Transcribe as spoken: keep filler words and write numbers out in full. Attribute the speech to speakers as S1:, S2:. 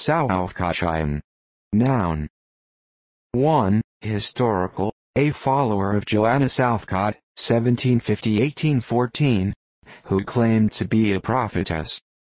S1: Southcottian. Noun. one. Historical, a follower of Joanna Southcott, seventeen fifty to eighteen fourteen, who claimed to be a prophetess.